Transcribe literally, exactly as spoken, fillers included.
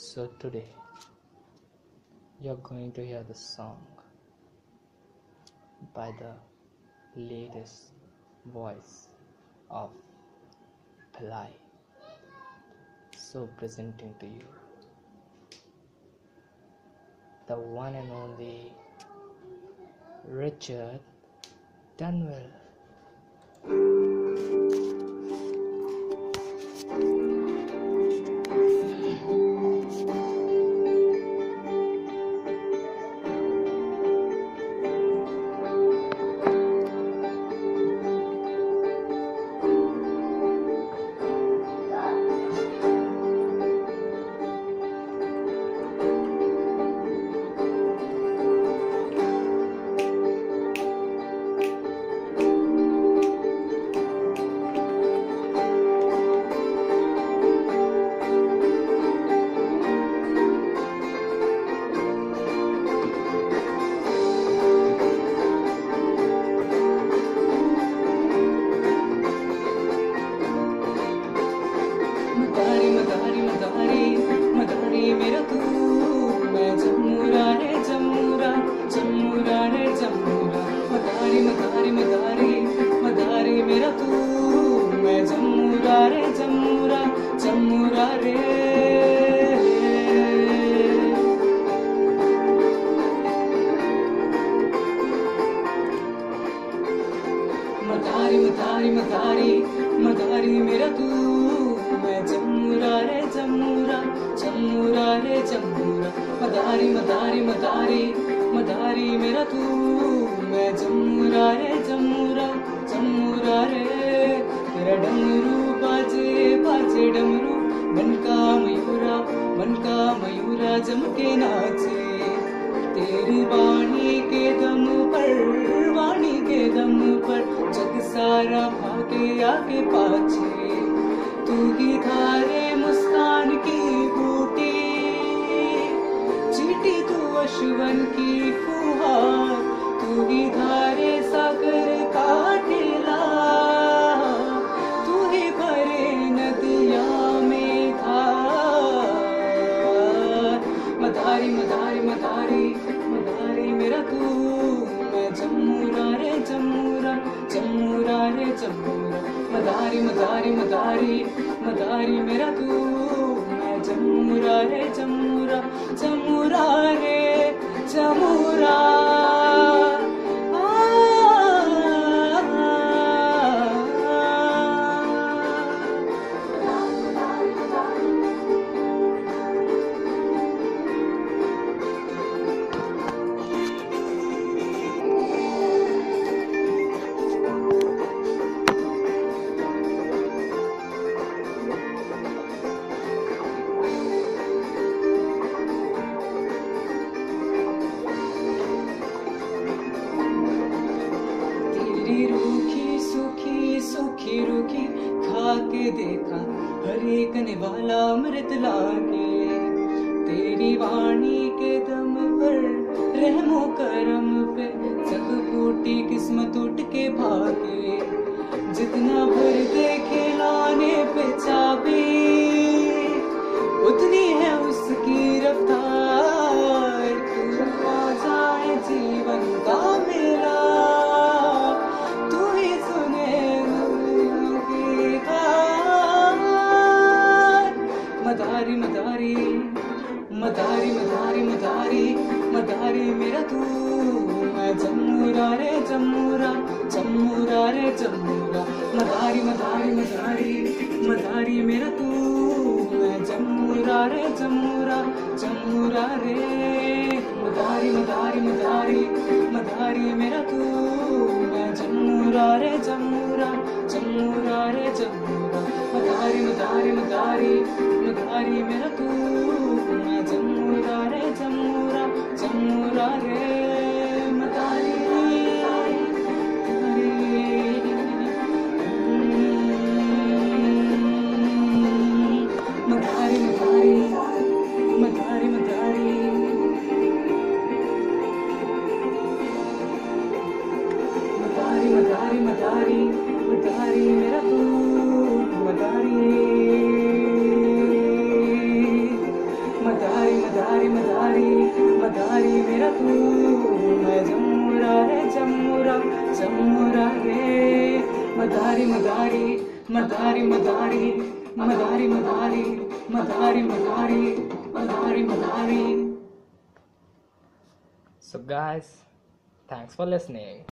So today you're going to hear the song by the latest voice of Bhilai. So presenting to you the one and only Richard Dunwell. मदारी मदारी मदारी मेरा तू मैं जम्मूरा रे जम्मूरा जम्मूरा रे जम्मूरा मदारी मदारी मदारी मदारी मेरा तू मैं जम्मूरा रे जम्मूरा जम्मूरा रे मदारी मदारी मदारी मदारी मेरा तू मैं जम्मूरा रे जम्मूरा जम्मूरा रे जम्मूरा मदारी मदारी मदारी मदारी मेरा तू मैं जम्मूरा रे जम्मूरा जम्मूरा रे तेरा डमरू बाजे बाजे डमरू बनका मयूरा बनका मयूरा जम के नाचे तेरी वाणी के दम पर वाणी के दम पर जग सारा भागे आगे पाछे तू ही धारे मुस्कान की बूटी चीटी तू अश्वन की फुहार तू ही धारे सागर का टीला तू ही भरे नदिया में धार मदारी मदारी मदारी मदारी मेरा तू मैं जम्मूरा रे जम्मूरा जम्मूरा रे जम्मूरा मदारी मदारी मदारी मदारी मेरा तू मैं जम्मूरा रे जम्मूरा जम्मूरा रे जम्मूरा रूखी सूखी सूखी रूखी खा के देखा हर एक निवाला अमृत लागे तेरी वाणी के दम पर रहमो करम पे जग फूटी किस्मत उठ के भागे जितना भर दे खिलाने पे चाबी उतनी है उसकी रफ्तार तू आ जाए जीवन का मेरा मदारी मदारी मदारी मदारी मदारी मदारी मेरा तू मैं जम्मूरा रे जम्मूरा जम्मूरा रे जम्मूरा मदारी मदारी मदारी मदारी मेरा तू मैं जम्मूरा रे जम्मूरा जम्मूरा रे मदारी मदारी मदारी मदारी मेरा तू मैं जम्मूरा रे जम्मूरा जम्मूरा रे जम्मूरा मदारी मदारी मदारी मदारी मेरा तू मैं जम्मूरा रे जम्मूरा जम्मूरा रे मदारी मदारी मदारी मदारी मदारी मदारी मदारी मदारी मदारी मेरा तू मदारी मदारी मदारी मदारी मदारी मेरा तू, मैं जम्मुरा रे जम्मुरा जम्मुरा रे। मदारी मदारी मदारी मदारी मदारी मदारी मदारी मदारी मदारी मदारी। So guys, thanks for listening.